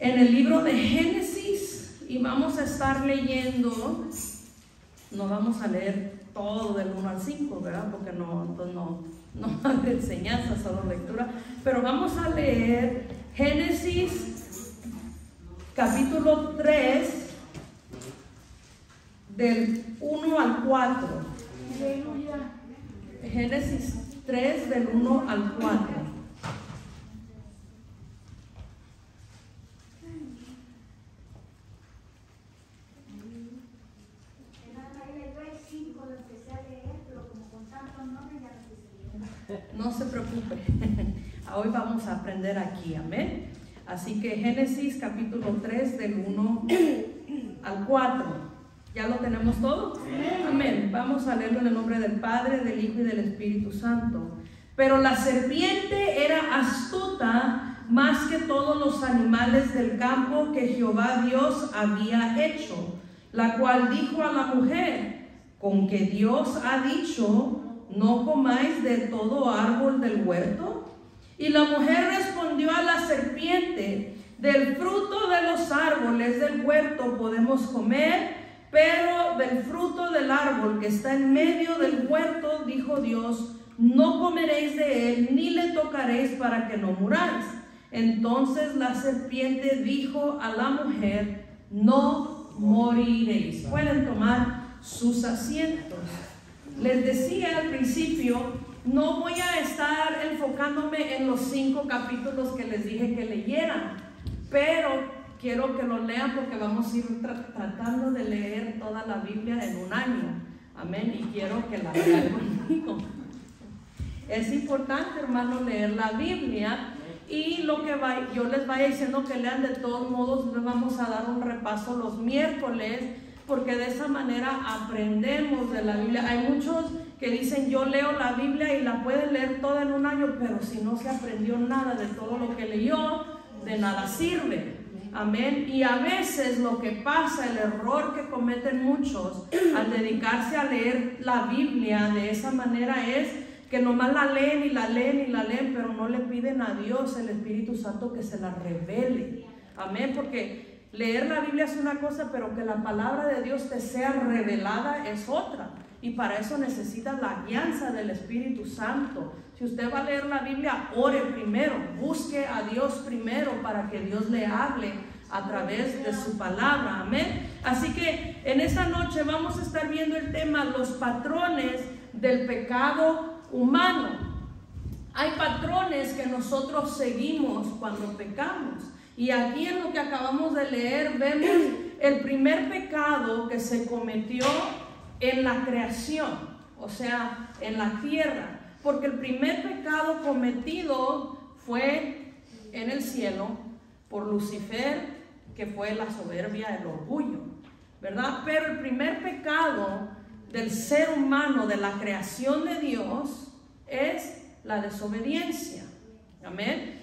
en el libro de Génesis y vamos a estar leyendo, no vamos a leer todo del 1 al 5, ¿verdad? Porque no hay enseñanza, solo lectura, pero vamos a leer Génesis capítulo 3 del 1 al 4. Génesis 3 del 1 al 4. No se preocupe, hoy vamos a aprender aquí, amén. Así que Génesis capítulo 3 del 1 al 4. ¿Ya lo tenemos todo? Amén. Vamos a leerlo en el nombre del Padre, del Hijo y del Espíritu Santo. Pero la serpiente era astuta más que todos los animales del campo que Jehová Dios había hecho, la cual dijo a la mujer: ¿con que Dios ha dicho, no comáis de todo árbol del huerto? Y la mujer respondió a la serpiente: del fruto de los árboles del huerto podemos comer, pero del fruto del árbol que está en medio del huerto, dijo Dios, no comeréis de él, ni le tocaréis para que no muráis. Entonces la serpiente dijo a la mujer: no moriréis. Pueden tomar sus asientos. Les decía al principio, no voy a estar enfocándome en los 5 capítulos que les dije que leyeran, pero quiero que lo lean porque vamos a ir tratando de leer toda la Biblia en un año. Amén. Y quiero que la lean conmigo. Es importante, hermano, leer la Biblia. Y lo que yo les vaya diciendo que lean, de todos modos les vamos a dar un repaso los miércoles, porque de esa manera aprendemos de la Biblia. Hay muchos que dicen: yo leo la Biblia y la pueden leer toda en un año, pero si no se aprendió nada de todo lo que leyó, de nada sirve. Amén. Y a veces lo que pasa, el error que cometen muchos al dedicarse a leer la Biblia de esa manera, es que nomás la leen y la leen y la leen, pero no le piden a Dios, el Espíritu Santo, que se la revele. Amén. Porque leer la Biblia es una cosa, pero que la palabra de Dios te sea revelada es otra. Y para eso necesitas la guianza del Espíritu Santo. Si usted va a leer la Biblia, ore primero, busque a Dios primero para que Dios le hable a través de su palabra. Amén. Así que en esta noche vamos a estar viendo el tema: los patrones del pecado humano. Hay patrones que nosotros seguimos cuando pecamos. Y aquí en lo que acabamos de leer vemos el primer pecado que se cometió en la creación, o sea, en la tierra. Porque el primer pecado cometido fue en el cielo por Lucifer, que fue la soberbia, el orgullo, ¿verdad? Pero el primer pecado del ser humano, de la creación de Dios, es la desobediencia. Amén.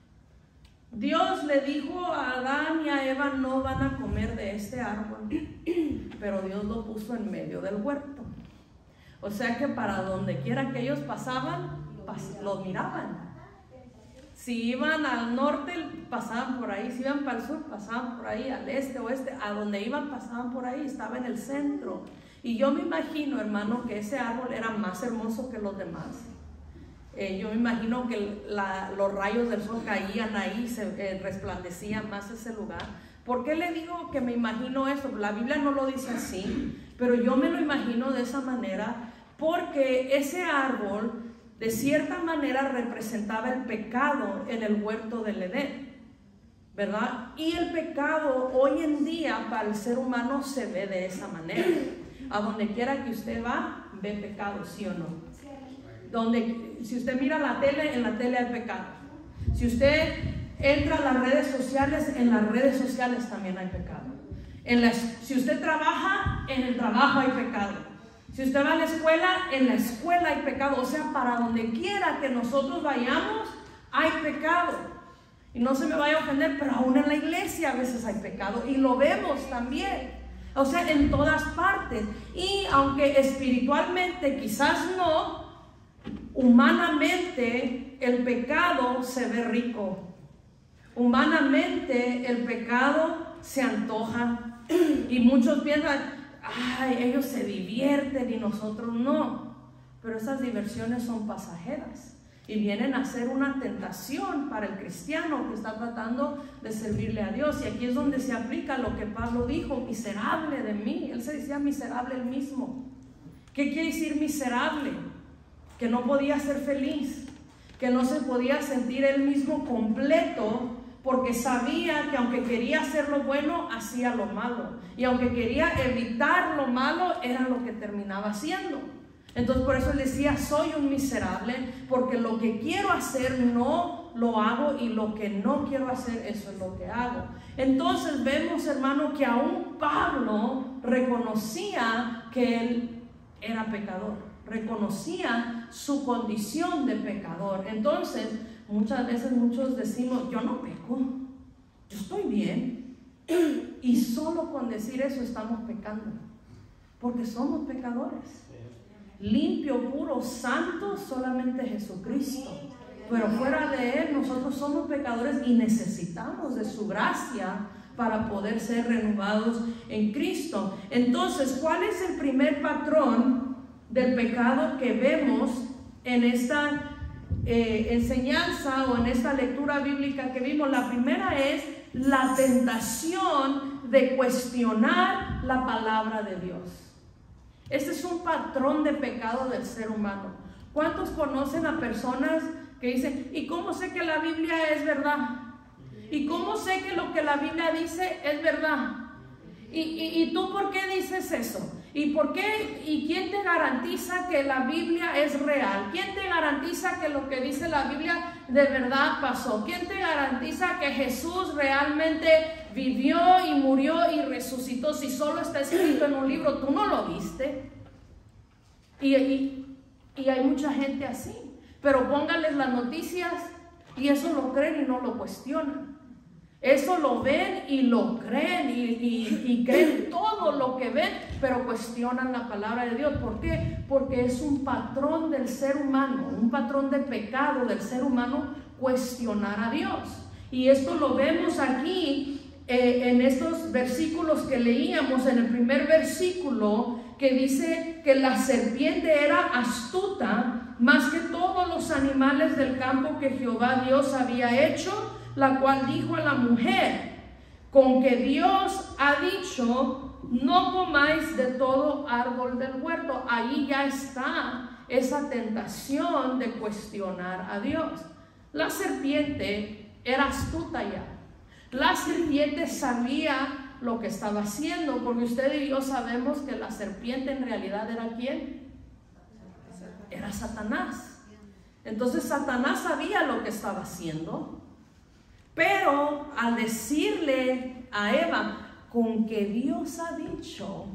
Dios le dijo a Adán y a Eva: no van a comer de este árbol, pero Dios lo puso en medio del huerto. O sea que para donde quiera que ellos pasaban, los miraban. Si iban al norte, pasaban por ahí. Si iban para el sur, pasaban por ahí. Al este, oeste, a donde iban, pasaban por ahí. Estaba en el centro. Y yo me imagino, hermano, que ese árbol era más hermoso que los demás. Yo me imagino que los rayos del sol caían ahí, se resplandecía más ese lugar. ¿Por qué le digo que me imagino eso? La Biblia no lo dice así, pero yo me lo imagino de esa manera, porque ese árbol de cierta manera representaba el pecado en el huerto del Edén, ¿verdad? Y el pecado hoy en día para el ser humano se ve de esa manera. A donde quiera que usted va, ve pecado, ¿sí o no? Si usted mira la tele, en la tele hay pecado. Si usted entra a las redes sociales, en las redes sociales también hay pecado. Si usted trabaja, en el trabajo hay pecado. Si usted va a la escuela, en la escuela hay pecado. O sea, para donde quiera que nosotros vayamos, hay pecado. Y no se me vaya a ofender, pero aún en la iglesia a veces hay pecado. Y lo vemos también. O sea, en todas partes. Y aunque espiritualmente quizás no, humanamente el pecado se ve rico. Humanamente el pecado se antoja y muchos piensan, ay, ellos se divierten y nosotros no. Pero esas diversiones son pasajeras y vienen a ser una tentación para el cristiano que está tratando de servirle a Dios. Y aquí es donde se aplica lo que Pablo dijo, miserable de mí. Él se decía miserable él mismo. ¿Qué quiere decir miserable? Que no podía ser feliz, que no se podía sentir él mismo completo, porque sabía que aunque quería hacer lo bueno, hacía lo malo. Y aunque quería evitar lo malo, era lo que terminaba haciendo. Entonces por eso él decía, soy un miserable, porque lo que quiero hacer no lo hago y lo que no quiero hacer, eso es lo que hago. Entonces vemos, hermano, que aún Pablo reconocía que él era pecador, reconocía su condición de pecador. Entonces muchas veces muchos decimos, yo no peco, yo estoy bien. Y solo con decir eso estamos pecando, porque somos pecadores. Limpio, puro, santo, solamente Jesucristo. Pero fuera de Él nosotros somos pecadores y necesitamos de su gracia para poder ser renovados en Cristo. Entonces, ¿cuál es el primer patrón del pecado que vemos en esta enseñanza o en esta lectura bíblica que vimos? La primera es la tentación de cuestionar la palabra de Dios. Este es un patrón de pecado del ser humano. ¿Cuántos conocen a personas que dicen, ¿y cómo sé que la Biblia es verdad? ¿Y cómo sé que lo que la Biblia dice es verdad? ¿Y tú por qué dices eso? ¿Y por qué? ¿Y quién te garantiza que la Biblia es real? ¿Quién te garantiza que lo que dice la Biblia de verdad pasó? ¿Quién te garantiza que Jesús realmente vivió y murió y resucitó? Si solo está escrito en un libro, tú no lo viste. Y hay mucha gente así. Pero póngales las noticias y eso lo creen y no lo cuestionan. Eso lo ven y lo creen y creen todo lo que ven, pero cuestionan la palabra de Dios. ¿Por qué? Porque es un patrón del ser humano, un patrón de pecado del ser humano, cuestionar a Dios. Y esto lo vemos aquí en estos versículos que leíamos. En el primer versículo que dice que la serpiente era astuta más que todos los animales del campo que Jehová Dios había hecho, la cual dijo a la mujer, con que Dios ha dicho, no comáis de todo árbol del huerto. Ahí ya está esa tentación de cuestionar a Dios. La serpiente era astuta ya. La serpiente sabía lo que estaba haciendo, porque usted y yo sabemos que la serpiente en realidad era ¿quién? Era Satanás. Entonces Satanás sabía lo que estaba haciendo. Pero al decirle a Eva, con que Dios ha dicho,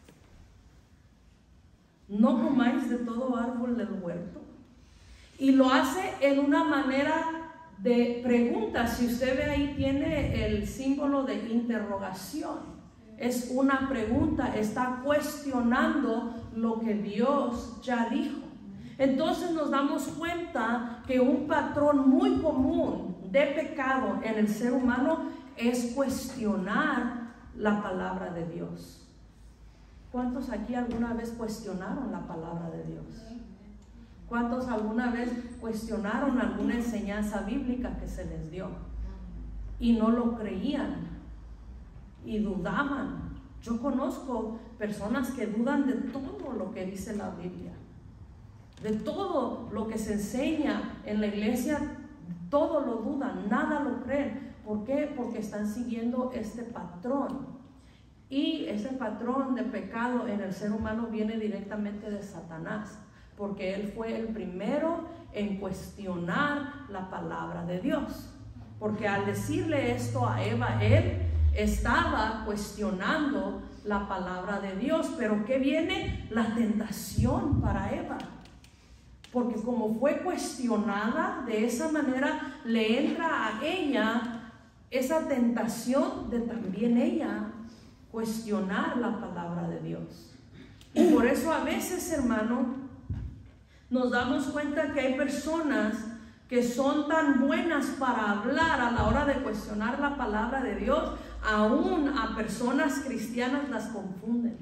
no comáis de todo árbol del huerto, y lo hace en una manera de pregunta. Si usted ve ahí, tiene el símbolo de interrogación. Es una pregunta, está cuestionando lo que Dios ya dijo. Entonces nos damos cuenta que un patrón muy común de pecado en el ser humano es cuestionar la palabra de Dios. ¿Cuántos aquí alguna vez cuestionaron la palabra de Dios? ¿Cuántos alguna vez cuestionaron alguna enseñanza bíblica que se les dio y no lo creían y dudaban? Yo conozco personas que dudan de todo lo que dice la Biblia, de todo lo que se enseña en la iglesia. Todo lo dudan, nada lo creen. ¿Por qué? Porque están siguiendo este patrón. Y ese patrón de pecado en el ser humano viene directamente de Satanás, porque él fue el primero en cuestionar la palabra de Dios. Porque al decirle esto a Eva, él estaba cuestionando la palabra de Dios. Pero ¿qué viene? La tentación para Eva. Porque como fue cuestionada de esa manera, le entra a ella esa tentación de también ella cuestionar la palabra de Dios. Y por eso a veces, hermano, nos damos cuenta que hay personas que son tan buenas para hablar a la hora de cuestionar la palabra de Dios, aún a personas cristianas las confunden.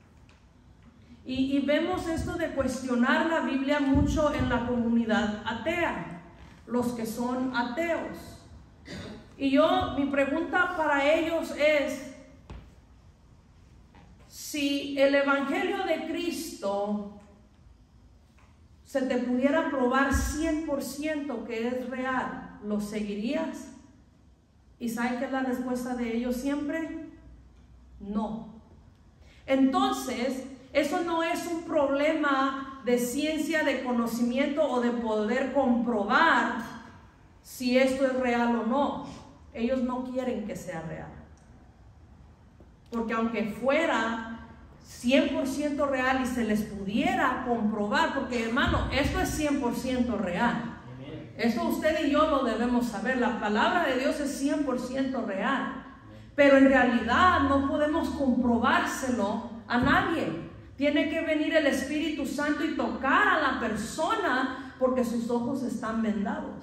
Y vemos esto de cuestionar la Biblia mucho en la comunidad atea, los que son ateos. Y mi pregunta para ellos es, si el Evangelio de Cristo se te pudiera probar 100% que es real, ¿lo seguirías? ¿Y sabes qué es la respuesta de ellos siempre? No. Entonces, eso no es un problema de ciencia, de conocimiento o de poder comprobar si esto es real o no. Ellos no quieren que sea real. Porque aunque fuera 100% real y se les pudiera comprobar, porque hermano, esto es 100% real. Eso usted y yo lo debemos saber. La palabra de Dios es 100% real. Pero en realidad no podemos comprobárselo a nadie. Tiene que venir el Espíritu Santo y tocar a la persona porque sus ojos están vendados.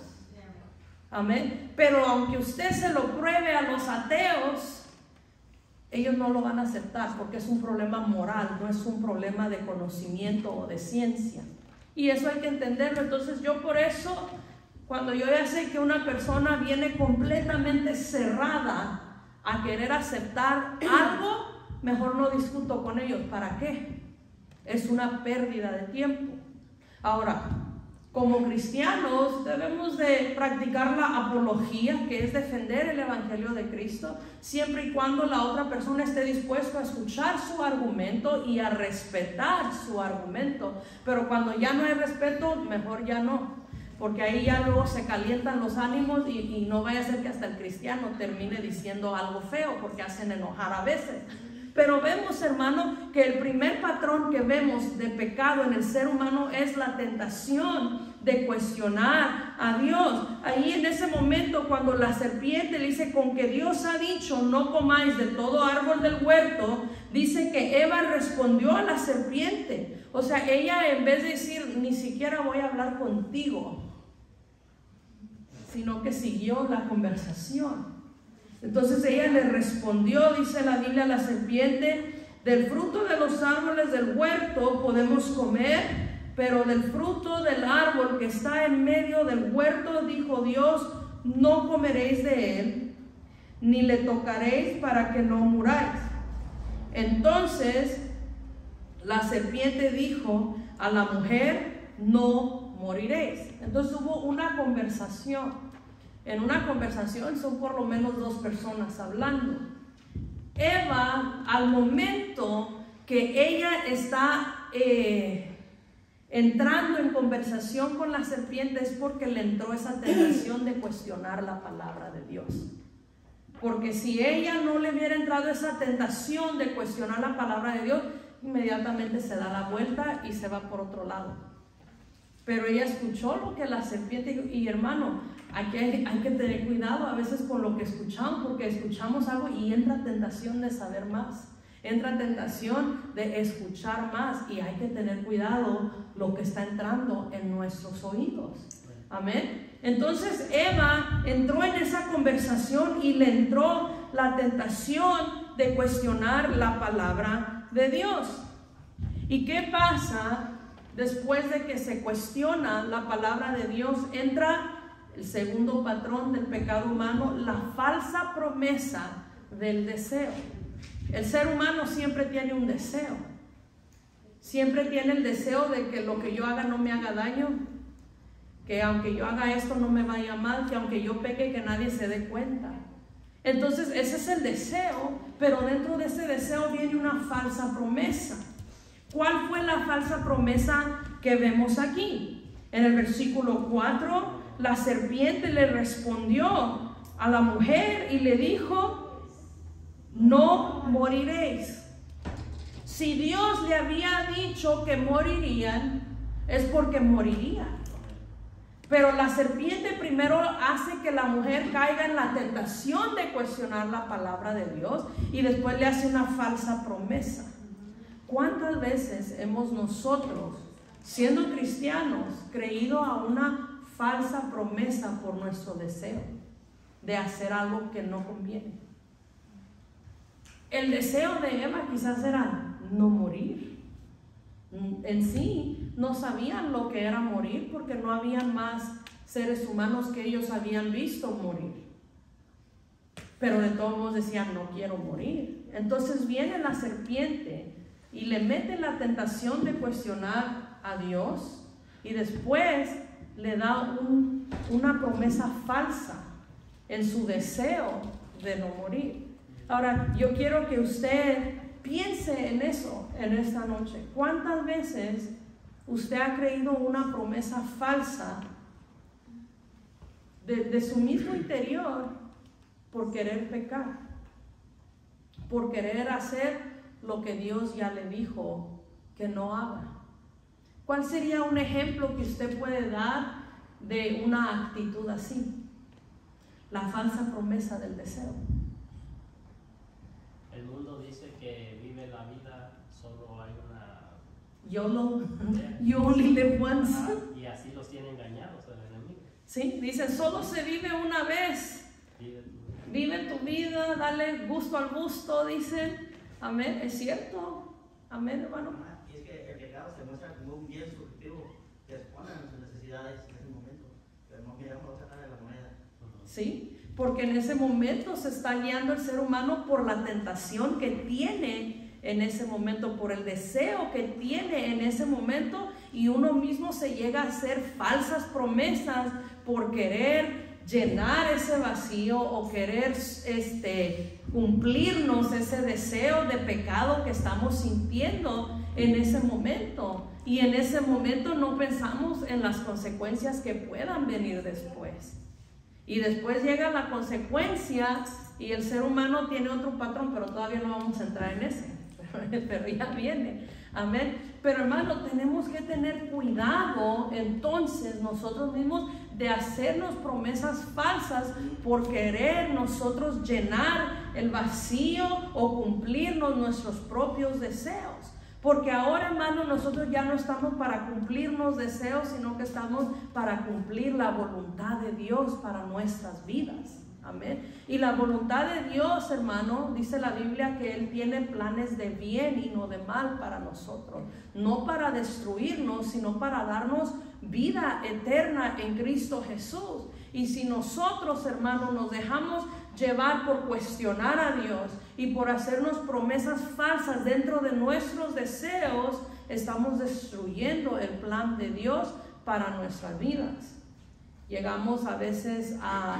Amén. Pero aunque usted se lo pruebe a los ateos, ellos no lo van a aceptar porque es un problema moral, no es un problema de conocimiento o de ciencia. Y eso hay que entenderlo. Entonces yo por eso, cuando yo ya sé que una persona viene completamente cerrada a querer aceptar algo, mejor no discuto con ellos. ¿Para qué? Es una pérdida de tiempo. Ahora, como cristianos debemos de practicar la apología, que es defender el Evangelio de Cristo, siempre y cuando la otra persona esté dispuesta a escuchar su argumento y a respetar su argumento. Pero cuando ya no hay respeto, mejor ya no, porque ahí ya luego se calientan los ánimos y no vaya a ser que hasta el cristiano termine diciendo algo feo, porque hacen enojar a veces. Pero vemos, hermano, que el primer patrón que vemos de pecado en el ser humano es la tentación de cuestionar a Dios. Ahí en ese momento, cuando la serpiente le dice, con que Dios ha dicho, no comáis de todo árbol del huerto, dice que Eva respondió a la serpiente. O sea, ella en vez de decir, ni siquiera voy a hablar contigo, sino que siguió la conversación. Entonces ella le respondió, dice la Biblia, a la serpiente, del fruto de los árboles del huerto podemos comer, pero del fruto del árbol que está en medio del huerto, dijo Dios, no comeréis de él, ni le tocaréis para que no muráis. Entonces la serpiente dijo a la mujer, no moriréis. Entonces hubo una conversación. En una conversación son por lo menos dos personas hablando. Eva, al momento que ella está entrando en conversación con la serpiente, es porque le entró esa tentación de cuestionar la palabra de Dios. Porque si ella no le hubiera entrado esa tentación de cuestionar la palabra de Dios, inmediatamente se da la vuelta y se va por otro lado. Pero ella escuchó lo que la serpiente dijo. Y hermano, aquí hay que tener cuidado a veces con lo que escuchamos, porque escuchamos algo y entra tentación de saber más, entra tentación de escuchar más, y hay que tener cuidado lo que está entrando en nuestros oídos. Amén. Entonces Eva entró en esa conversación y le entró la tentación de cuestionar la palabra de Dios. ¿Y qué pasa? Después de que se cuestiona la palabra de Dios, entra el segundo patrón del pecado humano, la falsa promesa del deseo. El ser humano siempre tiene un deseo. Siempre tiene el deseo de que lo que yo haga no me haga daño, que aunque yo haga esto no me vaya mal, que aunque yo peque que nadie se dé cuenta. Entonces ese es el deseo, pero dentro de ese deseo viene una falsa promesa. ¿Cuál fue la falsa promesa que vemos aquí? En el versículo 4, la serpiente le respondió a la mujer y le dijo, no moriréis. Si Dios le había dicho que morirían, es porque morirían. Pero la serpiente primero hace que la mujer caiga en la tentación de cuestionar la palabra de Dios y después le hace una falsa promesa. ¿Cuántas veces hemos nosotros, siendo cristianos, creído a una falsa promesa por nuestro deseo de hacer algo que no conviene. El deseo de Eva quizás era no morir. En sí no sabían lo que era morir porque no habían más seres humanos que ellos habían visto morir. Pero de todos modos decían, no quiero morir. Entonces viene la serpiente y le mete la tentación de cuestionar a Dios y después le da una promesa falsa en su deseo de no morir. Ahora, yo quiero que usted piense en eso en esta noche. ¿Cuántas veces usted ha creído una promesa falsa de su mismo interior por querer pecar? Por querer hacer lo que Dios ya le dijo que no haga. ¿Cuál sería un ejemplo que usted puede dar de una actitud así? La falsa promesa del deseo. El mundo dice que vive la vida, solo hay una... YOLO, you only live once. Ajá, y así los tiene engañados el enemigo. Sí, dicen, solo se vive una vez. Vive tu vida, dale gusto al gusto, dicen. Amén, es cierto. Amén, hermano. Y es que el pecado se muestra como un bien subjetivo que responde a nuestras necesidades en ese momento, pero no miramos la otra cara de la moneda. Sí, porque en ese momento se está guiando el ser humano por la tentación que tiene en ese momento, por el deseo que tiene en ese momento, y uno mismo se llega a hacer falsas promesas por querer llenar ese vacío o querer cumplirnos ese deseo de pecado que estamos sintiendo en ese momento. Y en ese momento no pensamos en las consecuencias que puedan venir después. Y después llega la consecuencia y el ser humano tiene otro patrón, pero todavía no vamos a entrar en ese. Pero ya viene. Amén. Pero hermano, tenemos que tener cuidado entonces nosotros mismos de hacernos promesas falsas por querer nosotros llenar el vacío o cumplirnos nuestros propios deseos. Porque ahora, hermano, nosotros ya no estamos para cumplirnos deseos, sino que estamos para cumplir la voluntad de Dios para nuestras vidas. Amén. Y la voluntad de Dios, hermano, dice la Biblia que Él tiene planes de bien y no de mal para nosotros. No para destruirnos, sino para darnos vida eterna en Cristo Jesús. Y si nosotros, hermano, nos dejamos llevar por cuestionar a Dios y por hacernos promesas falsas dentro de nuestros deseos, estamos destruyendo el plan de Dios para nuestras vidas. Llegamos a veces a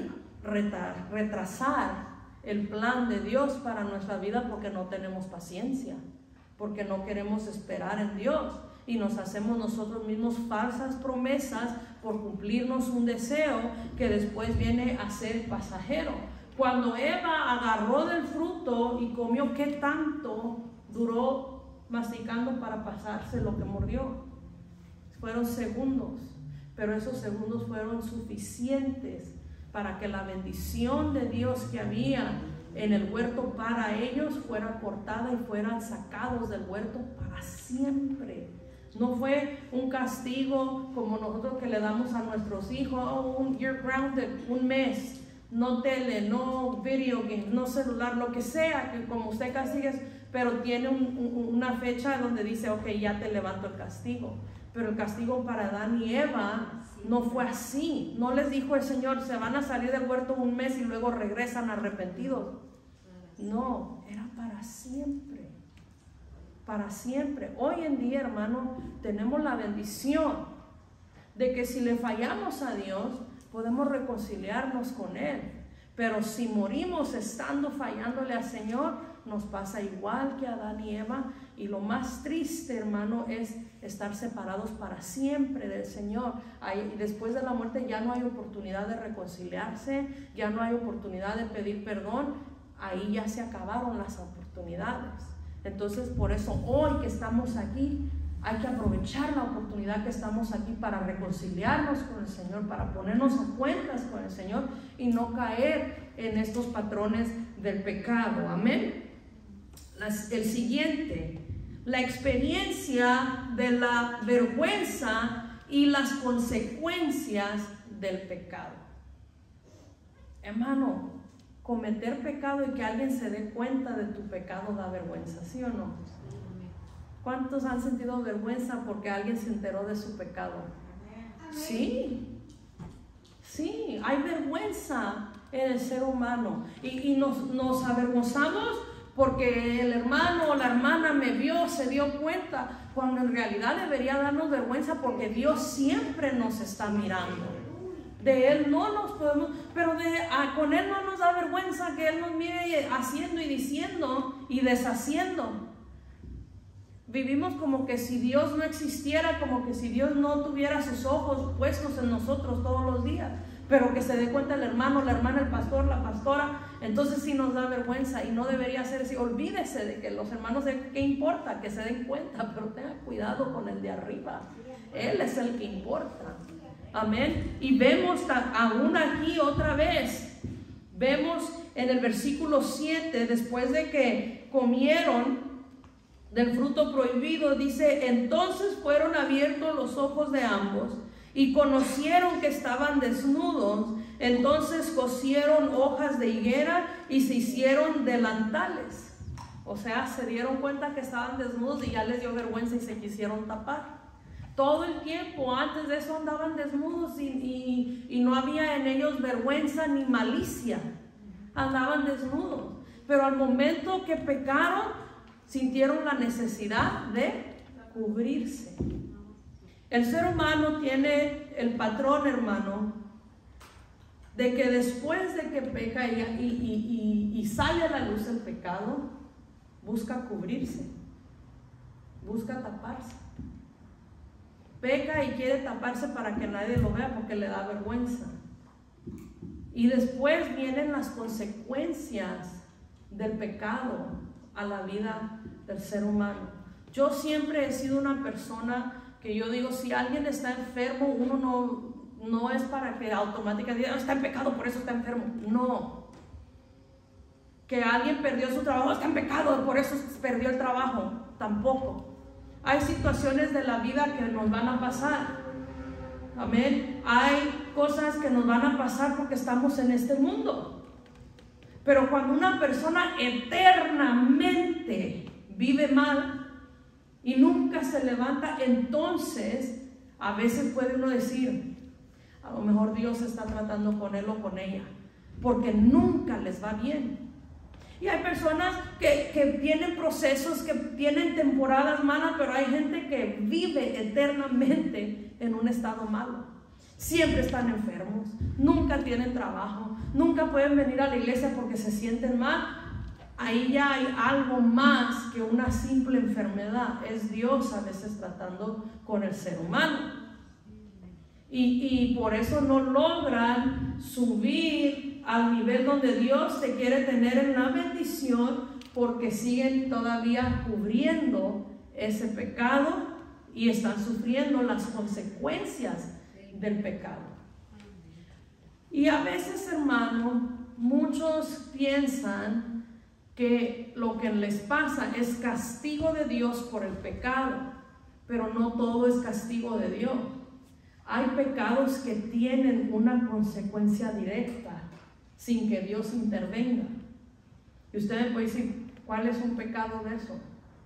retrasar el plan de Dios para nuestra vida porque no tenemos paciencia, porque no queremos esperar en Dios y nos hacemos nosotros mismos falsas promesas por cumplirnos un deseo que después viene a ser pasajero. Cuando Eva agarró del fruto y comió, ¿qué tanto duró masticando para pasarse lo que mordió? Fueron segundos, pero esos segundos fueron suficientes para que la bendición de Dios que había en el huerto para ellos fuera cortada y fueran sacados del huerto para siempre. No fue un castigo como nosotros que le damos a nuestros hijos, you're grounded, un mes, no tele, no video game, no celular, lo que sea, que como usted castigue, pero tiene una fecha donde dice, ok, ya te levanto el castigo. Pero el castigo para Adán y Eva no fue así. No les dijo el Señor, se van a salir del huerto un mes y luego regresan arrepentidos. No, era para siempre. Para siempre. Hoy en día, hermano, tenemos la bendición de que si le fallamos a Dios, podemos reconciliarnos con Él. Pero si morimos estando fallándole al Señor, nos pasa igual que a Adán y Eva. Y lo más triste, hermano, es estar separados para siempre del Señor. Y después de la muerte ya no hay oportunidad de reconciliarse, ya no hay oportunidad de pedir perdón. Ahí ya se acabaron las oportunidades. Entonces, por eso hoy que estamos aquí, hay que aprovechar la oportunidad que estamos aquí para reconciliarnos con el Señor, para ponernos a cuentas con el Señor y no caer en estos patrones del pecado. Amén. El siguiente, la experiencia de la vergüenza y las consecuencias del pecado. Hermano, cometer pecado y que alguien se dé cuenta de tu pecado da vergüenza, ¿sí o no? ¿Cuántos han sentido vergüenza porque alguien se enteró de su pecado? Sí, sí, hay vergüenza en el ser humano y nos avergonzamos porque el hermano o la hermana me vio, se dio cuenta, cuando en realidad debería darnos vergüenza porque Dios siempre nos está mirando. De Él no nos podemos, pero con Él no nos da vergüenza que Él nos mire haciendo y diciendo y deshaciendo. Vivimos como que si Dios no existiera, como que si Dios no tuviera sus ojos puestos en nosotros todos los días. Pero que se dé cuenta el hermano, la hermana, el pastor, la pastora, entonces sí nos da vergüenza y no debería ser así. Olvídese de que los hermanos, ¿qué importa? Que se den cuenta, pero tenga cuidado con el de arriba. Él es el que importa. Amén. Y vemos aún aquí otra vez, vemos en el versículo 7, después de que comieron del fruto prohibido, dice: entonces fueron abiertos los ojos de ambos y conocieron que estaban desnudos. Entonces cosieron hojas de higuera y se hicieron delantales. O sea, se dieron cuenta que estaban desnudos y ya les dio vergüenza y se quisieron tapar. Todo el tiempo antes de eso andaban desnudos y no había en ellos vergüenza ni malicia. Andaban desnudos. Pero al momento que pecaron, sintieron la necesidad de cubrirse. El ser humano tiene el patrón, hermano, de que después de que peca y sale a la luz el pecado, busca cubrirse, busca taparse. Peca y quiere taparse para que nadie lo vea porque le da vergüenza. Y después vienen las consecuencias del pecado a la vida del ser humano. Yo siempre he sido una persona que yo digo, si alguien está enfermo, uno no es para que automáticamente diga, está en pecado, por eso está enfermo. No. Que alguien perdió su trabajo, está en pecado, por eso perdió el trabajo. Tampoco. Hay situaciones de la vida que nos van a pasar. Amén. Hay cosas que nos van a pasar porque estamos en este mundo. Pero cuando una persona eternamente vive mal y nunca se levanta, entonces a veces puede uno decir, a lo mejor Dios está tratando con él o con ella, porque nunca les va bien. Y hay personas que tienen procesos, que tienen temporadas malas, pero hay gente que vive eternamente en un estado malo. Siempre están enfermos, nunca tienen trabajo, nunca pueden venir a la iglesia porque se sienten mal. Ahí ya hay algo más que una simple enfermedad. Es Dios a veces tratando con el ser humano. Y por eso no logran subir al nivel donde Dios te quiere tener en una bendición, porque siguen todavía cubriendo ese pecado y están sufriendo las consecuencias del pecado. Y a veces, hermano, muchos piensan que lo que les pasa es castigo de Dios por el pecado, pero no todo es castigo de Dios. Hay pecados que tienen una consecuencia directa sin que Dios intervenga. Y ustedes pueden decir, ¿cuál es un pecado de eso?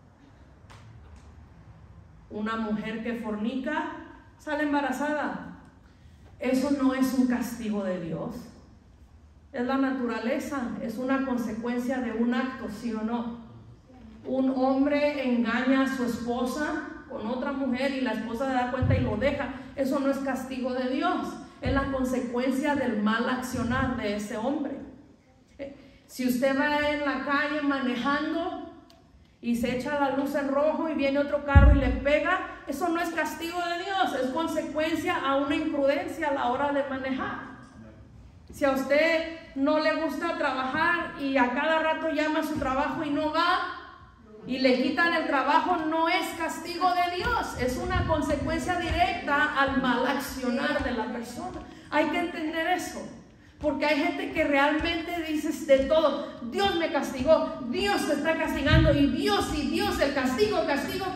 Una mujer que fornica sale embarazada. Eso no es un castigo de Dios. Es la naturaleza, es una consecuencia de un acto, ¿sí o no? Un hombre engaña a su esposa con otra mujer y la esposa se da cuenta y lo deja. Eso no es castigo de Dios, es la consecuencia del mal accionar de ese hombre. Si usted va en la calle manejando y se echa la luz en rojo y viene otro carro y le pega, eso no es castigo de Dios, es consecuencia a una imprudencia a la hora de manejar. Si a usted no le gusta trabajar y a cada rato llama a su trabajo y no va, y le quitan el trabajo, no es castigo de Dios, es una consecuencia directa al mal accionar de la persona. Hay que entender eso, porque hay gente que realmente dice de todo, Dios me castigó, Dios te está castigando, y Dios, el castigo.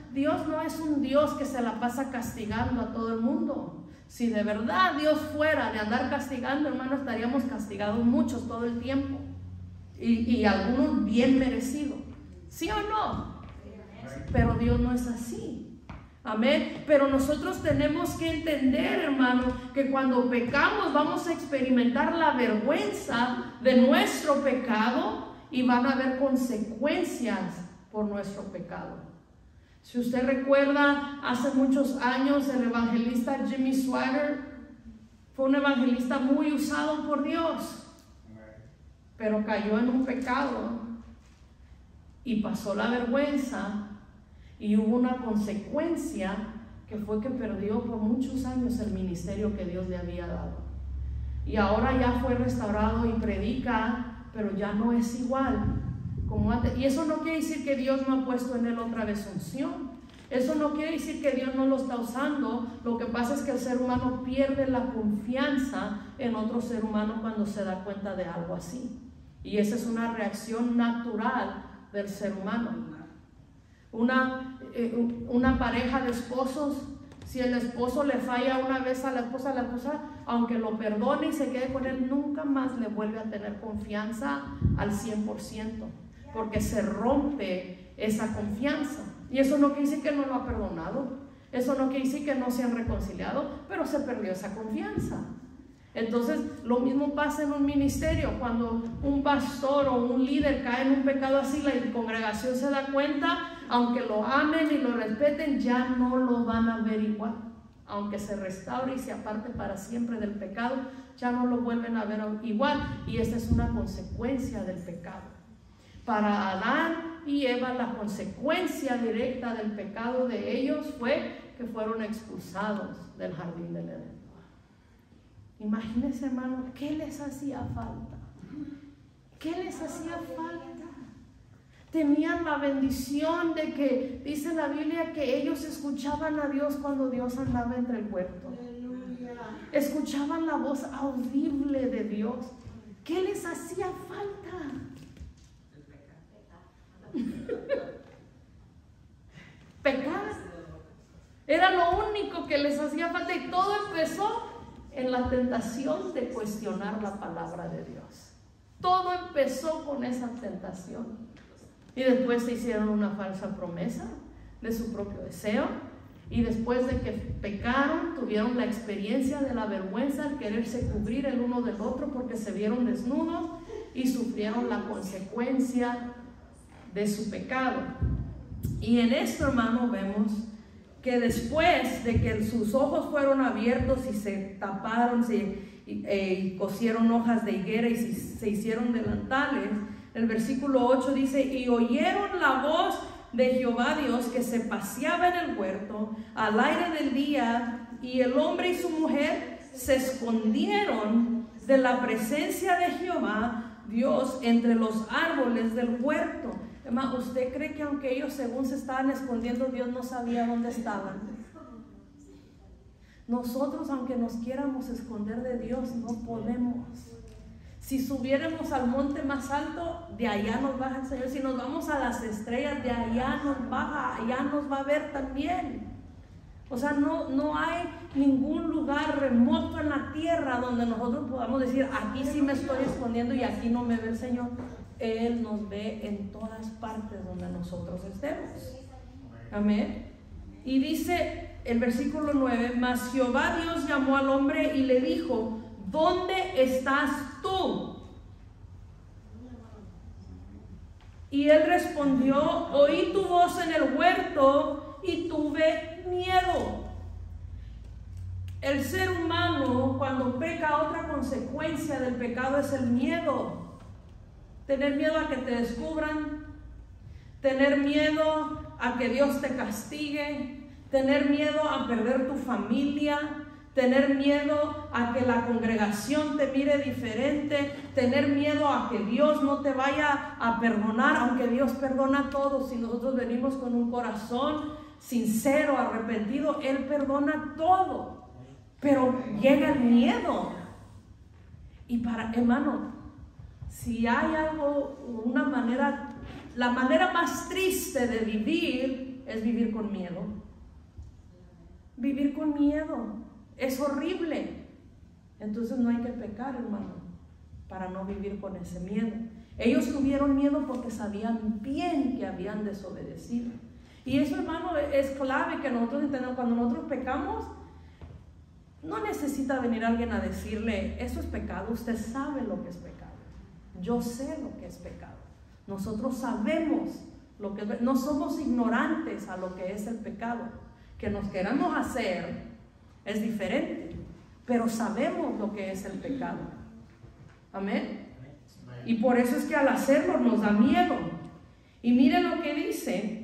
Dios no es un Dios que se la pasa castigando a todo el mundo. Si de verdad Dios fuera de andar castigando, hermano, estaríamos castigados muchos todo el tiempo. Y algunos bien merecidos. ¿Sí o no? Pero Dios no es así. Amén. Pero nosotros tenemos que entender, hermano, que cuando pecamos vamos a experimentar la vergüenza de nuestro pecado y van a haber consecuencias por nuestro pecado. Si usted recuerda, hace muchos años el evangelista Jimmy Swaggart fue un evangelista muy usado por Dios, pero cayó en un pecado y pasó la vergüenza y hubo una consecuencia que fue que perdió por muchos años el ministerio que Dios le había dado. Y ahora ya fue restaurado y predica, pero ya no es igual como antes. Y eso no quiere decir que Dios no ha puesto en él otra vez unción. Eso no quiere decir que Dios no lo está usando. Lo que pasa es que el ser humano pierde la confianza en otro ser humano cuando se da cuenta de algo así. Y esa es una reacción natural del ser humano. Una pareja de esposos, si el esposo le falla una vez a la esposa, aunque lo perdone y se quede con él, nunca más le vuelve a tener confianza al 100%, porque se rompe esa confianza. Y eso no quiere decir que no lo ha perdonado, eso no quiere decir que no se han reconciliado, pero se perdió esa confianza. Entonces, lo mismo pasa en un ministerio. Cuando un pastor o un líder cae en un pecado así, la congregación se da cuenta, aunque lo amen y lo respeten, ya no lo van a ver igual. Aunque se restaure y se aparte para siempre del pecado, ya no lo vuelven a ver igual. Y esta es una consecuencia del pecado. Para Adán y Eva, la consecuencia directa del pecado de ellos fue que fueron expulsados del jardín del Edén. Imagínense, hermano, ¿qué les hacía falta? ¿Qué les hacía falta? Tenían la bendición de que, dice la Biblia, que ellos escuchaban a Dios cuando Dios andaba entre el huerto. Escuchaban la voz audible de Dios. ¿Qué les hacía falta? Pecar. Era lo único que les hacía falta, y todo empezó en la tentación de cuestionar la palabra de Dios. Todo empezó con esa tentación. Y después se hicieron una falsa promesa de su propio deseo. Y después de que pecaron, tuvieron la experiencia de la vergüenza al quererse cubrir el uno del otro porque se vieron desnudos y sufrieron la consecuencia de su pecado. Y en esto, hermano, vemos que después de que sus ojos fueron abiertos y se taparon, y cosieron hojas de higuera y se hicieron delantales, el versículo 8 dice: y oyeron la voz de Jehová Dios que se paseaba en el huerto al aire del día, y el hombre y su mujer se escondieron de la presencia de Jehová Dios entre los árboles del huerto. Hermano, ¿usted cree que aunque ellos según se estaban escondiendo, Dios no sabía dónde estaban? Nosotros, aunque nos quieramos esconder de Dios, no podemos. Si subiéramos al monte más alto, de allá nos baja el Señor. Si nos vamos a las estrellas, de allá nos baja, allá nos va a ver también. O sea, no hay ningún lugar remoto en la tierra donde nosotros podamos decir: aquí sí me estoy escondiendo y aquí no me ve el Señor. Él nos ve en todas partes donde nosotros estemos. Amén. Y dice el versículo 9: mas Jehová Dios llamó al hombre y le dijo: ¿dónde estás tú? Y él respondió: oí tu voz en el huerto y tuve miedo. El ser humano, cuando peca, otra consecuencia del pecado es el miedo. Tener miedo a que te descubran, tener miedo a que Dios te castigue, tener miedo a perder tu familia, tener miedo a que la congregación te mire diferente, tener miedo a que Dios no te vaya a perdonar, aunque Dios perdona a todos. Si nosotros venimos con un corazón sincero, arrepentido, Él perdona todo, pero llega el miedo. Y hermano, si hay algo, la manera más triste de vivir es vivir con miedo. Vivir con miedo es horrible. Entonces no hay que pecar, hermano, para no vivir con ese miedo. Ellos tuvieron miedo porque sabían bien que habían desobedecido. Y eso, hermano, es clave que nosotros entendamos. Cuando nosotros pecamos, no necesita venir alguien a decirle, eso es pecado. Usted sabe lo que es pecado. Yo sé lo que es pecado. Nosotros sabemos lo que es. No somos ignorantes a lo que es el pecado. Que nos queramos hacer es diferente, pero sabemos lo que es el pecado. Amén. Y por eso es que al hacerlo nos da miedo. Y miren lo que dice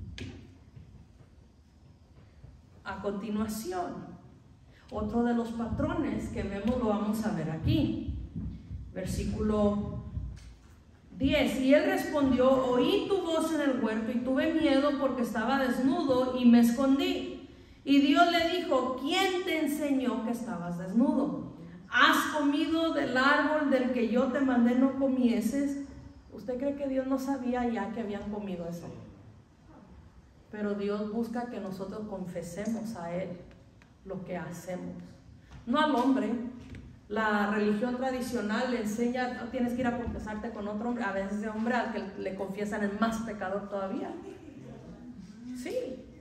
a continuación. Otro de los patrones que vemos lo vamos a ver aquí. Versículo 10. Y él respondió, oí tu voz en el huerto y tuve miedo porque estaba desnudo y me escondí. Y Dios le dijo, ¿quién te enseñó que estabas desnudo? ¿Has comido del árbol del que yo te mandé no comieses? ¿Usted cree que Dios no sabía ya que habían comido eso? Pero Dios busca que nosotros confesemos a Él lo que hacemos. No al hombre. La religión tradicional le enseña, no tienes que ir a confesarte con otro hombre. A veces ese hombre al que le confiesan es más pecador todavía. Sí.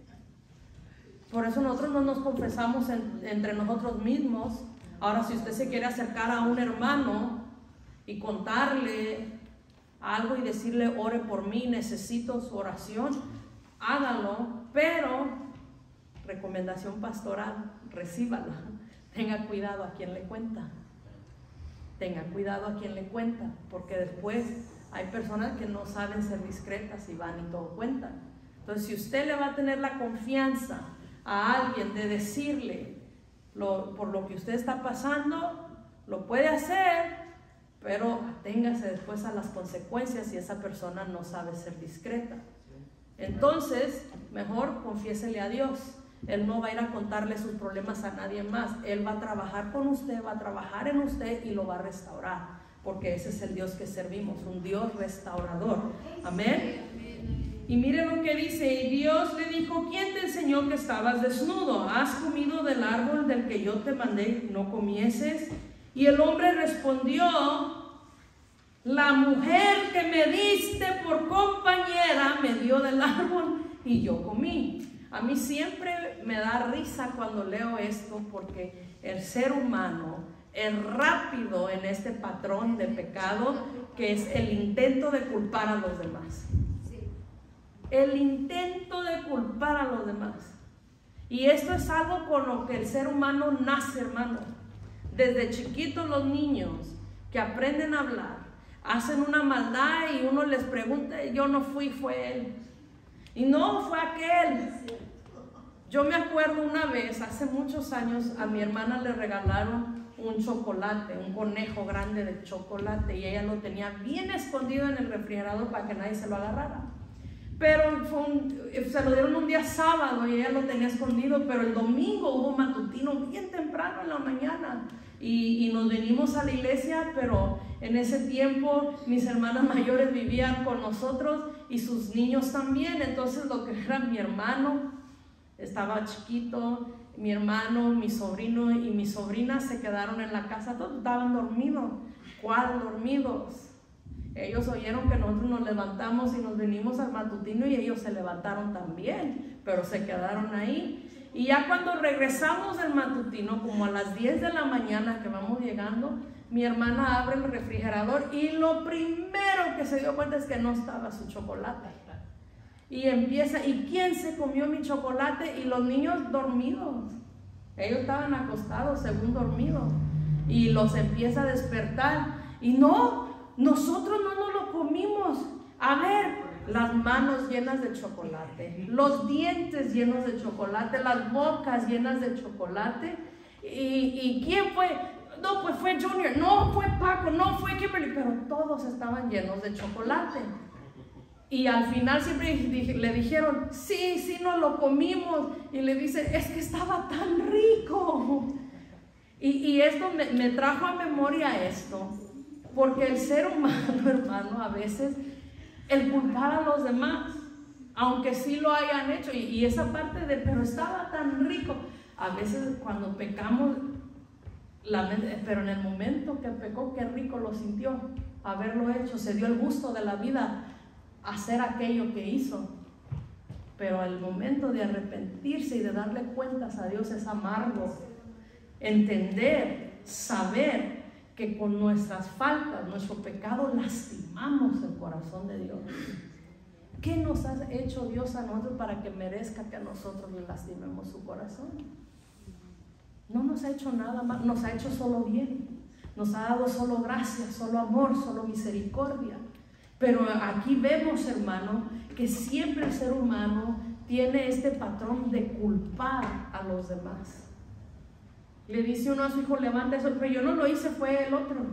Por eso nosotros no nos confesamos entre nosotros mismos. Ahora, si usted se quiere acercar a un hermano y contarle algo y decirle, ore por mí, necesito su oración, hágalo, pero recomendación pastoral, recíbala. Tenga cuidado a quien le cuenta. Tenga cuidado a quien le cuenta, porque después hay personas que no saben ser discretas y van y todo cuentan. Entonces, si usted le va a tener la confianza a alguien de decirle por lo que usted está pasando, lo puede hacer, pero aténgase después a las consecuencias si esa persona no sabe ser discreta. Entonces, mejor confiésele a Dios. Él no va a ir a contarle sus problemas a nadie más. Él va a trabajar con usted, va a trabajar en usted y lo va a restaurar, porque ese es el Dios que servimos, un Dios restaurador. Amén. Y miren lo que dice, y Dios le dijo, ¿quién te enseñó que estabas desnudo? ¿Has comido del árbol del que yo te mandé no comieses? Y el hombre respondió, la mujer que me diste por compañera me dio del árbol y yo comí. A mí siempre me da risa cuando leo esto, porque el ser humano es rápido en este patrón de pecado, que es el intento de culpar a los demás. El intento de culpar a los demás. Y esto es algo con lo que el ser humano nace, hermano. Desde chiquitos los niños que aprenden a hablar, hacen una maldad y uno les pregunta, yo no fui, fue él. Y no, fue aquel. Yo me acuerdo una vez, hace muchos años, a mi hermana le regalaron un chocolate, un conejo grande de chocolate, y ella lo tenía bien escondido en el refrigerador para que nadie se lo agarrara. Pero se lo dieron un día sábado y ella lo tenía escondido, pero el domingo hubo matutino bien temprano en la mañana y nos venimos a la iglesia, pero en ese tiempo mis hermanas mayores vivían con nosotros y sus niños también. Entonces lo que era mi hermano estaba chiquito, mi hermano, mi sobrino y mi sobrina se quedaron en la casa, todos estaban dormidos. ¿Cuál dormidos? Ellos oyeron que nosotros nos levantamos y nos venimos al matutino y ellos se levantaron también, pero se quedaron ahí. Y ya cuando regresamos del matutino, como a las 10 de la mañana que vamos llegando, mi hermana abre el refrigerador y lo primero que se dio cuenta es que no estaba su chocolate. Y empieza, ¿y quién se comió mi chocolate? Y los niños dormidos. Ellos estaban acostados, según dormidos. Y los empieza a despertar. Y no, nosotros no nos lo comimos. A ver, las manos llenas de chocolate, los dientes llenos de chocolate, las bocas llenas de chocolate. ¿Y quién fue? No, pues fue Junior, no fue Paco, no fue Kimberly, pero todos estaban llenos de chocolate. Y al final siempre le dijeron, sí, nos lo comimos. Y le dice, es que estaba tan rico. Y esto me trajo a memoria esto, porque el ser humano, hermano, a veces el culpar a los demás aunque sí lo hayan hecho, y esa parte de, pero estaba tan rico. A veces cuando pecamos, pero en el momento que pecó, qué rico lo sintió haberlo hecho, se dio el gusto de la vida hacer aquello que hizo. Pero al momento de arrepentirse y de darle cuentas a Dios es amargo. Entender, saber que con nuestras faltas, nuestro pecado, lastimamos el corazón de Dios. ¿Qué nos ha hecho Dios a nosotros para que merezca que a nosotros le lastimemos su corazón? No nos ha hecho nada mal, nos ha hecho solo bien. Nos ha dado solo gracia, solo amor, solo misericordia. Pero aquí vemos, hermano, que siempre el ser humano tiene este patrón de culpar a los demás. Le dice uno a su hijo, levanta eso, pero yo no lo hice, fue el otro.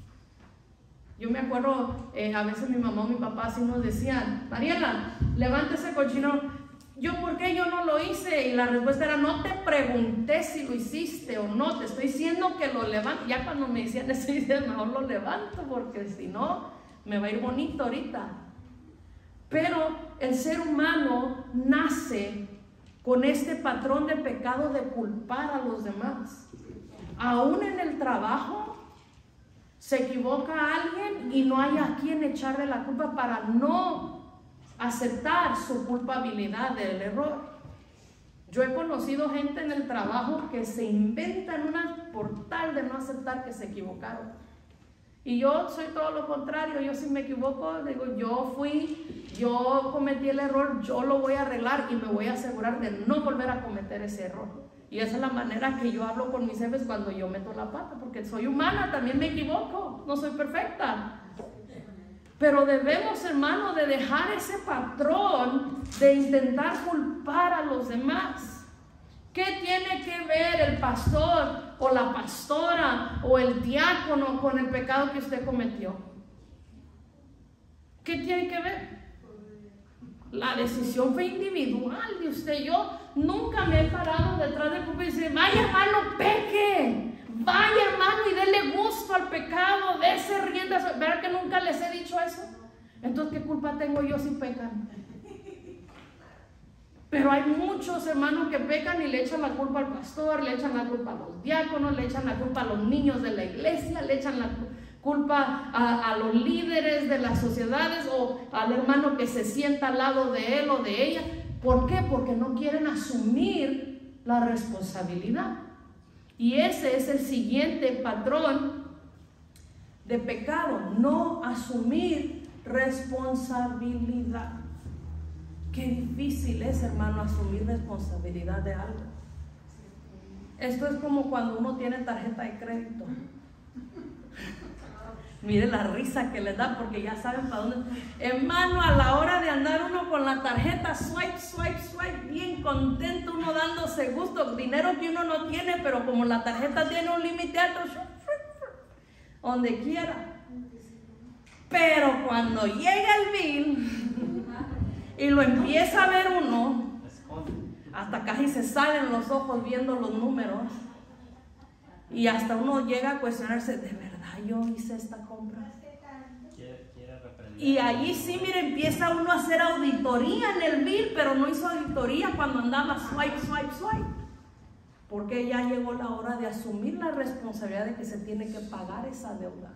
Yo me acuerdo, a veces mi mamá o mi papá así nos decían, Mariela, levanta ese cochino. Yo, ¿por qué yo no lo hice? Y la respuesta era, no te pregunté si lo hiciste o no, te estoy diciendo que lo levanto. Ya cuando me decían eso, yo mejor lo levanto, porque si no, me va a ir bonito ahorita. Pero el ser humano nace con este patrón de pecado de culpar a los demás. Aún en el trabajo, se equivoca alguien y no hay a quien echarle la culpa para no aceptar su culpabilidad del error. Yo he conocido gente en el trabajo que se inventan una por tal de no aceptar que se equivocaron. Y yo soy todo lo contrario. Yo si me equivoco, digo, yo cometí el error, yo lo voy a arreglar y me voy a asegurar de no volver a cometer ese error. Y esa es la manera que yo hablo con mis jefes cuando yo meto la pata, porque soy humana, también me equivoco, no soy perfecta. Pero debemos, hermano, de dejar ese patrón de intentar culpar a los demás. ¿Qué tiene que ver el pastor o la pastora o el diácono con el pecado que usted cometió? ¿Qué tiene que ver? La decisión fue individual de usted. Yo nunca me he parado detrás del púlpito y decir, vaya hermano, peque. Vaya hermano y dele gusto al pecado, dése rienda. ¿Verdad que nunca les he dicho eso? Entonces, ¿qué culpa tengo yo si pecan? Pero hay muchos hermanos que pecan y le echan la culpa al pastor, le echan la culpa a los diáconos, le echan la culpa a los niños de la iglesia, le echan la culpa a los líderes de las sociedades o al hermano que se sienta al lado de él o de ella. ¿Por qué? Porque no quieren asumir la responsabilidad. Y ese es el siguiente patrón de pecado, no asumir responsabilidad. Qué difícil es, hermano, asumir responsabilidad de algo. Esto es como cuando uno tiene tarjeta de crédito. Mire la risa que les da porque ya saben para dónde. Hermano, a la hora de andar uno con la tarjeta, swipe, swipe, swipe, bien contento, uno dándose gusto, dinero que uno no tiene, pero como la tarjeta tiene un límite alto, donde quiera. Pero cuando llega el bill y lo empieza a ver uno, hasta casi se salen los ojos viendo los números, y hasta uno llega a cuestionarse, ¿de verdad yo hice esta compra? Y allí sí, mire, empieza uno a hacer auditoría en el bill, pero no hizo auditoría cuando andaba swipe, swipe, swipe, porque ya llegó la hora de asumir la responsabilidad de que se tiene que pagar esa deuda.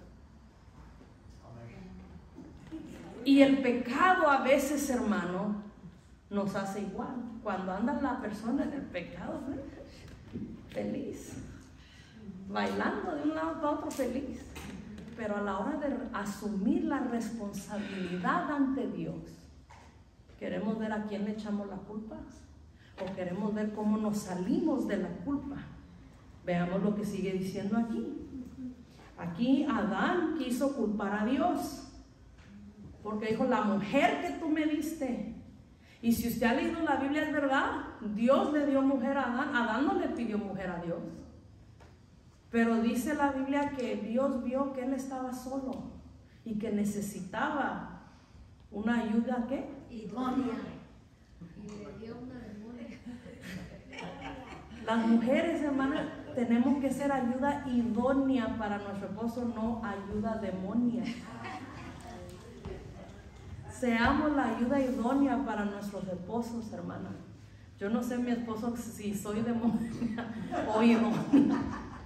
Y el pecado a veces, hermano, nos hace igual. Cuando anda la persona en el pecado, feliz, bailando de un lado para otro feliz. Pero a la hora de asumir la responsabilidad ante Dios, ¿queremos ver a quién le echamos la culpa? ¿O queremos ver cómo nos salimos de la culpa? Veamos lo que sigue diciendo aquí. Aquí Adán quiso culpar a Dios, porque dijo, la mujer que tú me diste. Y si usted ha leído la Biblia, es verdad, Dios le dio mujer a Adán. Adán no le pidió mujer a Dios. Pero dice la Biblia que Dios vio que él estaba solo y que necesitaba una ayuda, ¿qué? Idónea. Y le dio una demonia. Las mujeres, hermanas, tenemos que ser ayuda idónea para nuestro esposo, no ayuda demonia. Seamos la ayuda idónea para nuestros esposos, hermana. Yo no sé mi esposo si soy demonia o idónea,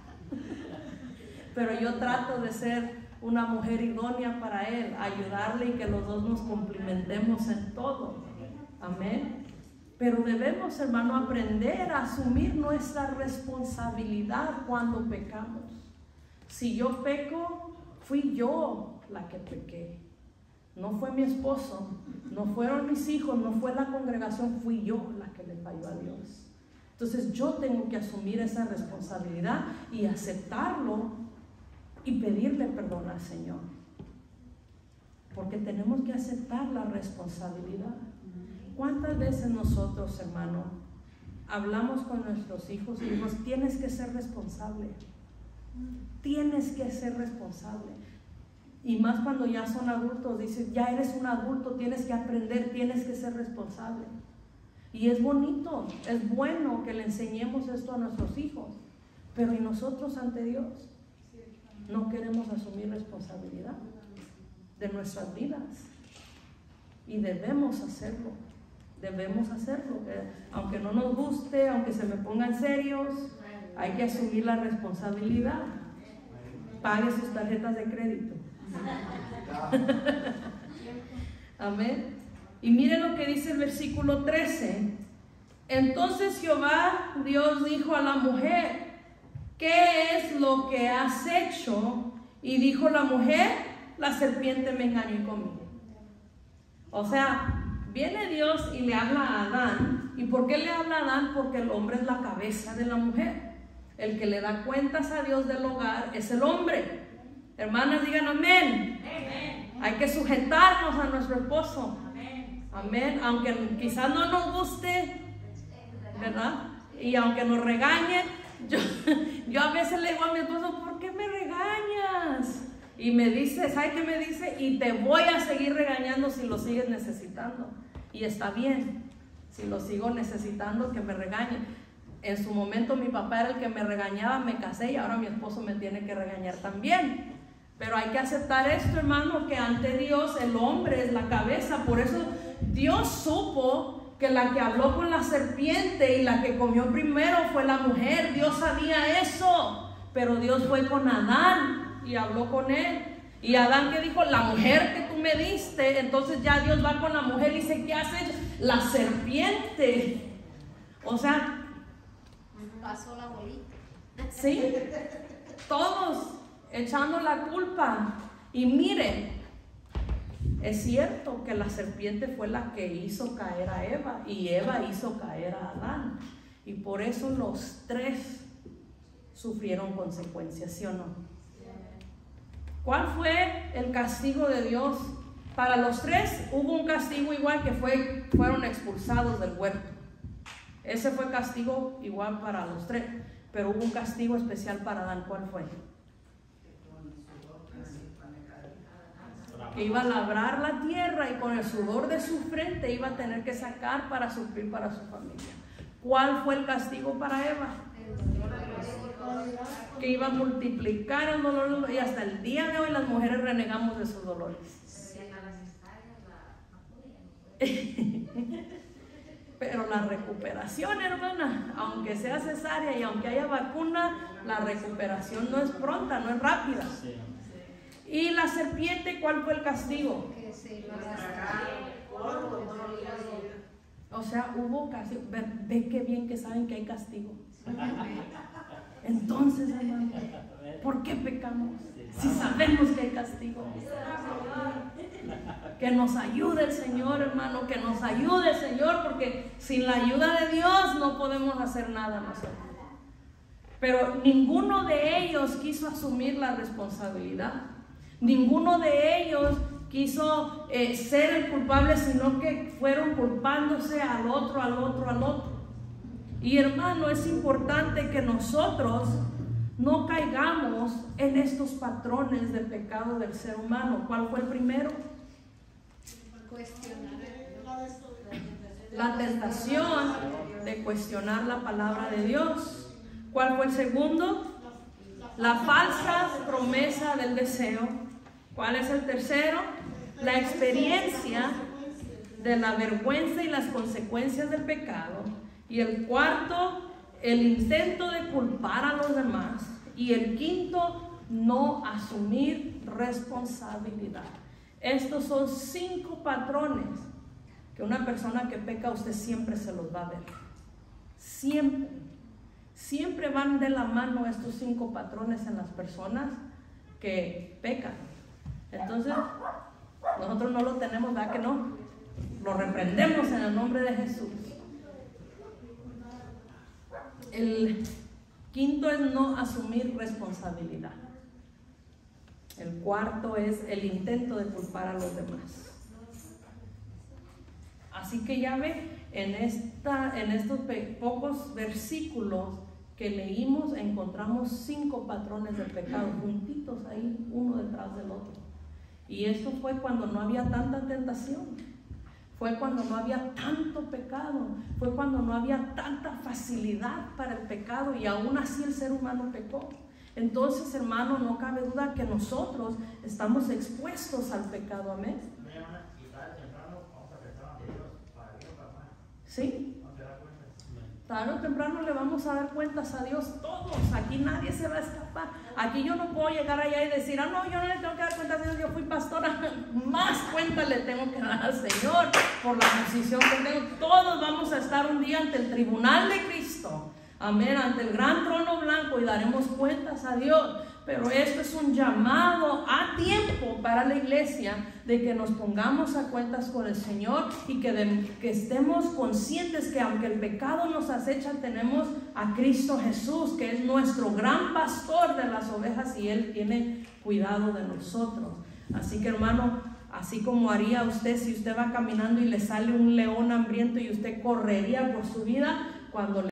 pero yo trato de ser una mujer idónea para él, ayudarle y que los dos nos complementemos en todo. Amén. Pero debemos, hermano, aprender a asumir nuestra responsabilidad cuando pecamos. Si yo peco, fui yo la que pequé. No fue mi esposo, no fueron mis hijos, no fue la congregación, fui yo la que le falló a Dios. Entonces yo tengo que asumir esa responsabilidad y aceptarlo y pedirle perdón al Señor. Porque tenemos que aceptar la responsabilidad. ¿Cuántas veces nosotros, hermano, hablamos con nuestros hijos y decimos, tienes que ser responsable? Tienes que ser responsable. Y más cuando ya son adultos, dicen, ya eres un adulto, tienes que aprender, tienes que ser responsable. Y es bonito, es bueno que le enseñemos esto a nuestros hijos, pero ¿y nosotros ante Dios? No queremos asumir responsabilidad de nuestras vidas. Y debemos hacerlo, aunque no nos guste, aunque se me pongan serios, hay que asumir la responsabilidad. Pague sus tarjetas de crédito. Amén. Y mire lo que dice el versículo 13. Entonces Jehová Dios dijo a la mujer, ¿qué es lo que has hecho? Y dijo la mujer, la serpiente me engañó conmigo. O sea, viene Dios y le habla a Adán. ¿Y por qué le habla a Adán? Porque el hombre es la cabeza de la mujer. El que le da cuentas a Dios del hogar es el hombre. Hermanas, digan amén. Amén. Hay que sujetarnos a nuestro esposo. Amén. Amén. Aunque quizás no nos guste, ¿verdad? Y aunque nos regañen, yo a veces le digo a mi esposo, ¿por qué me regañas? Y me dice, ¿sabes qué me dice? Y te voy a seguir regañando si lo sigues necesitando. Y está bien, si lo sigo necesitando, que me regañen. En su momento mi papá era el que me regañaba, me casé y ahora mi esposo me tiene que regañar también. Pero hay que aceptar esto, hermano, que ante Dios el hombre es la cabeza. Por eso Dios supo que la que habló con la serpiente y la que comió primero fue la mujer. Dios sabía eso, pero Dios fue con Adán y habló con él. Y Adán, que dijo, la mujer que tú me diste. Entonces ya Dios va con la mujer y dice, ¿qué haces? La serpiente. O sea, pasó la bolita. sí, todos echando la culpa. Y miren, es cierto que la serpiente fue la que hizo caer a Eva y Eva hizo caer a Adán. Y por eso los tres sufrieron consecuencias, ¿sí o no? ¿Cuál fue el castigo de Dios? Para los tres hubo un castigo igual, que fueron expulsados del huerto. Ese fue castigo igual para los tres, pero hubo un castigo especial para Adán. ¿Cuál fue? Que iba a labrar la tierra y con el sudor de su frente iba a tener que sacar para suplir para su familia. ¿Cuál fue el castigo para Eva? Que iba a multiplicar el dolor, y hasta el día de hoy las mujeres renegamos de sus dolores. Pero la recuperación, hermana, aunque sea cesárea y aunque haya vacuna, la recuperación no es pronta, no es rápida. Y la serpiente, ¿cuál fue el castigo? O sea, hubo castigo. Ve qué bien que saben que hay castigo. Entonces, hermano, ¿por qué pecamos? Si sabemos que hay castigo. Que nos ayude el Señor, hermano, que nos ayude el Señor, porque sin la ayuda de Dios no podemos hacer nada nosotros. Pero ninguno de ellos quiso asumir la responsabilidad. Ninguno de ellos quiso ser el culpable, sino que fueron culpándose al otro. Y hermano, es importante que nosotros no caigamos en estos patrones de pecado del ser humano. ¿Cuál fue el primero? La tentación de cuestionar la palabra de Dios. ¿Cuál fue el segundo? La falsa promesa del deseo. ¿Cuál es el tercero? la experiencia de la vergüenza y las consecuencias del pecado. Y el cuarto, el intento de culpar a los demás. Y el quinto, no asumir responsabilidad. Estos son 5 patrones que una persona que peca, usted siempre se los va a ver. Siempre van de la mano estos 5 patrones en las personas que pecan. Entonces, nosotros no lo tenemos, ¿verdad que no? Lo reprendemos en el nombre de Jesús. El quinto es no asumir responsabilidad. El cuarto es el intento de culpar a los demás. Así que ya ve, en estos pocos versículos que leímos, encontramos 5 patrones de pecado juntitos ahí, uno detrás del otro. Y esto fue cuando no había tanta tentación. Fue cuando no había tanto pecado, fue cuando no había tanta facilidad para el pecado, y aún así el ser humano pecó. Entonces, hermano, no cabe duda que nosotros estamos expuestos al pecado. Amén. ¿Sí? Tarde o temprano le vamos a dar cuentas a Dios todos. Aquí nadie se va a escapar. Aquí yo no puedo llegar allá y decir, no, yo no le tengo que dar cuentas a Dios, yo fui pastora. Más cuentas le tengo que dar al Señor por la posición que tengo. Todos vamos a estar un día ante el tribunal de Cristo. Amén, ante el gran trono blanco, y daremos cuentas a Dios. Pero esto es un llamado a tiempo para la iglesia, de que nos pongamos a cuentas con el Señor, y que estemos conscientes que aunque el pecado nos acecha, tenemos a Cristo Jesús, que es nuestro gran pastor de las ovejas, y Él tiene cuidado de nosotros. Así que, hermano, así como haría usted si usted va caminando y le sale un león hambriento y usted correría por su vida, cuando